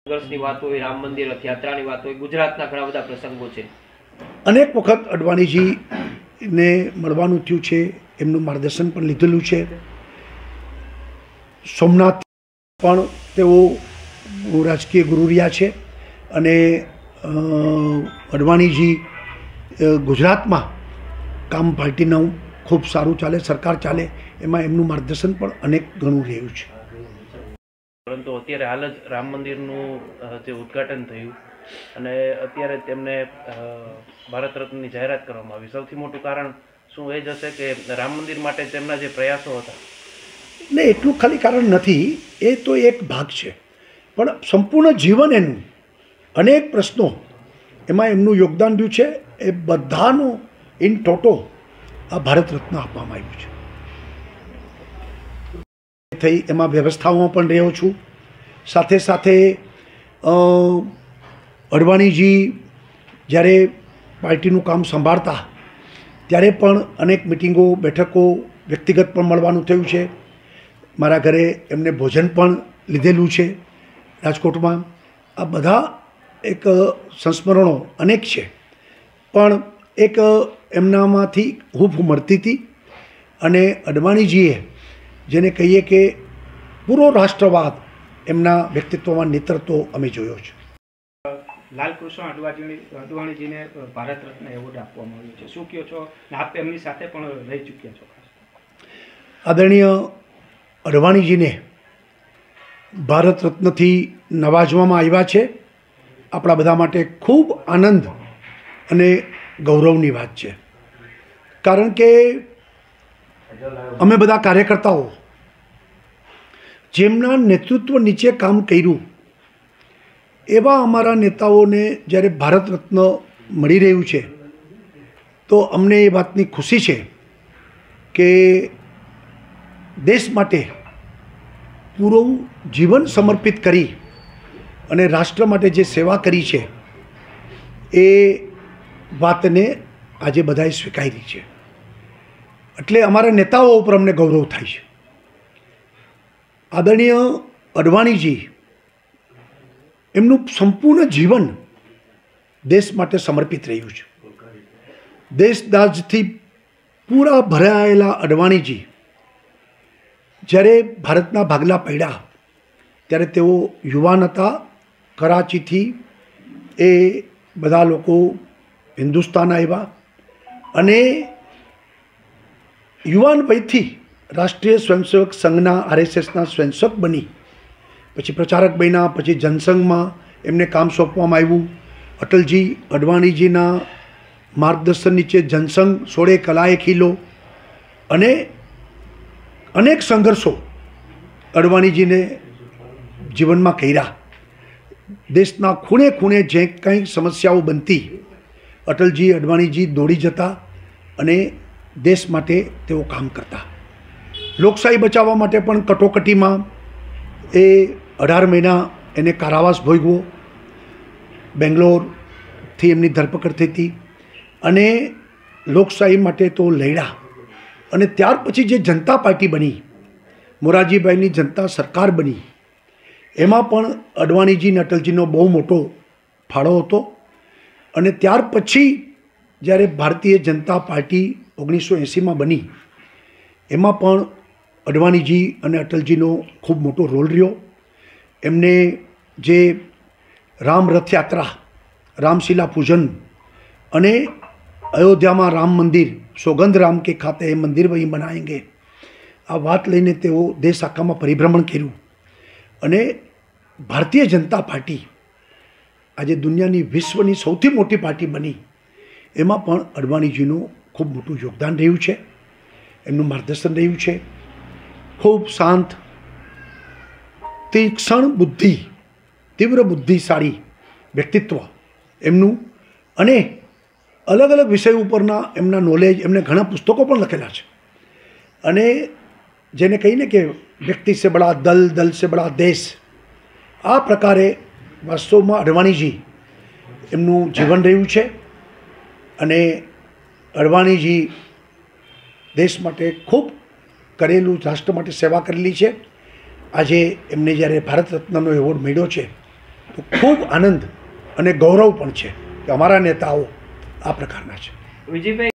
संघर्षની વાત હોય, રામ મંદિર રથયાત્રાની વાત હોય, ગુજરાતના ઘણા બધા પ્રસંગો છે. અનેક વખત અડવાણીજીને મળવાનું થયું છે, એમનું માર્ગદર્શન પણ લીધેલું છે. સોમનાથ પણ તેઓ રાજકીય ગુરુ રહ્યા છે અને અડવાણીજી ગુજરાતમાં કામ પાર્ટીનું ખૂબ સારું ચાલે, સરકાર ચાલે એમાં એમનું માર્ગદર્શન પણ અનેક ઘણું રહ્યું છે. પરંતુ અત્યારે હાલ જ રામ મંદિરનું જે ઉદ્ઘાટન થયું અને અત્યારે તેમને ભારત રત્નની જાહેરાત કરવામાં આવી. સૌથી મોટું કારણ શું એ જ હશે કે રામ મંદિર માટે તેમના જે પ્રયાસો હતા? ને એટલું ખાલી કારણ નથી, એ તો એક ભાગ છે, પણ સંપૂર્ણ જીવન એનું અનેક પ્રશ્નો એમાં એમનું યોગદાન રહ્યું છે. એ બધાનું ઇન ટોટો આ ભારત રત્ન આપવામાં આવ્યું છે. થઈ એમાં વ્યવસ્થાઓમાં પણ રહ્યો છું. સાથે સાથે અડવાણીજી જ્યારે પાર્ટીનું કામ સંભાળતા ત્યારે પણ અનેક મિટિંગો, બેઠકો, વ્યક્તિગત પણ મળવાનું થયું છે. મારા ઘરે એમને ભોજન પણ લીધેલું છે રાજકોટમાં. આ બધા એક સંસ્મરણો અનેક છે, પણ એક એમનામાંથી હૂંફ મળતી હતી અને અડવાણીજીએ જેને કહીએ કે પૂરો રાષ્ટ્રવાદ એમના વ્યક્તિત્વમાં નેતૃત્વ અમે જોયો છે. લાલકૃષ્ણ અડવાણીજીને ભારત રત્ન એવોર્ડ આપવામાં આવ્યો છે, શું કહો છો? આપ એમની સાથે પણ રહી ચૂક્યા છો. આદરણીય અડવાણીજીને ભારત રત્નથી નવાજવામાં આવ્યા છે. આપણા બધા માટે ખૂબ આનંદ અને ગૌરવની વાત છે, કારણ કે અમે બધા કાર્યકર્તાઓ જેમના નેતૃત્વ નીચે કામ કર્યું એવા અમારા નેતાઓને જ્યારે ભારત રત્ન મળી રહ્યું છે તો અમને એ વાતની ખુશી છે કે દેશ માટે પૂરું જીવન સમર્પિત કરી અને રાષ્ટ્ર માટે જે સેવા કરી છે એ વાતને આજે બધાએ સ્વીકારી છે. એટલે અમારા નેતાઓ ઉપર અમને ગૌરવ થાય છે. આદરણીય અડવાણીજી એમનું સંપૂર્ણ જીવન દેશ માટે સમર્પિત રહ્યું છે. દેશદાજથી પૂરા ભરાયેલા અડવાણીજી જ્યારે ભારતના ભાગલા પડ્યા ત્યારે તેઓ યુવાન હતા. કરાચીથી એ બધા લોકો હિન્દુસ્તાન આવ્યા અને યુવાન વયથી રાષ્ટ્રીય સ્વયંસેવક સંઘના RSSના સ્વયંસેવક બની પછી પ્રચારક બન્યા. પછી જનસંઘમાં એમને કામ સોંપવામાં આવ્યું. અટલજી અડવાણીજીના માર્ગદર્શન નીચે જનસંઘ સોળે કલાએ ખીલો અને અનેક સંઘર્ષો અડવાણીજીને જીવનમાં કર્યા. દેશના ખૂણે ખૂણે જે કંઈ સમસ્યાઓ બનતી અટલજી અડવાણીજી દોડી જતા અને દેશ માટે તેઓ કામ કરતા. લોકશાહી બચાવવા માટે પણ કટોકટીમાં એ 18 મહિના એને કારાવાસ ભોગવો. બેંગ્લોરથી એમની ધરપકડ થઈ હતી અને લોકશાહી માટે તો લડ્યા. અને ત્યાર પછી જે જનતા પાર્ટી બની, મોરારજીભાઈની જનતા સરકાર બની, એમાં પણ અડવાણીજી અને અટલજીનો બહુ મોટો ફાળો હતો. અને ત્યાર પછી જ્યારે ભારતીય જનતા પાર્ટી 1980માં બની એમાં પણ અડવાણીજી અને અટલજીનો ખૂબ મોટો રોલ રહ્યો. એમને જે રામ રથયાત્રા, રામશિલા પૂજન અને અયોધ્યામાં રામ મંદિર, સોગંદ રામ કે ખાતે એ મંદિર વહી બનાએંગે, આ વાત લઈને તેઓ દેશ આખામાં પરિભ્રમણ કર્યું. અને ભારતીય જનતા પાર્ટી આજે દુનિયાની વિશ્વની સૌથી મોટી પાર્ટી બની. એમાં પણ અડવાણીજીનું ખૂબ મોટું યોગદાન રહ્યું છે. એમનું માર્ગદર્શન રહ્યું છે. ખૂબ શાંત, તીક્ષ્ણ બુદ્ધિ, તીવ્ર બુદ્ધિશાળી વ્યક્તિત્વ એમનું અને અલગ અલગ વિષય ઉપરના એમના નોલેજ. એમને ઘણા પુસ્તકો પણ લખેલા છે. અને જેને કહીને કે વ્યક્તિ સે બડા દલ, દલ સે બડા દેશ, આ પ્રકારે વાસ્તવમાં અડવાણીજી એમનું જીવન રહ્યું છે. અને અડવાણીજી દેશ માટે ખૂબ કરેલું, રાષ્ટ્ર માટે સેવા કરેલી છે. આજે એમને જ્યારે ભારત રત્નનો એવોર્ડ મળ્યો છે તો ખૂબ આનંદ અને ગૌરવ પણ છે કે અમારા નેતાઓ આ પ્રકારના છે. વિજયભાઈ,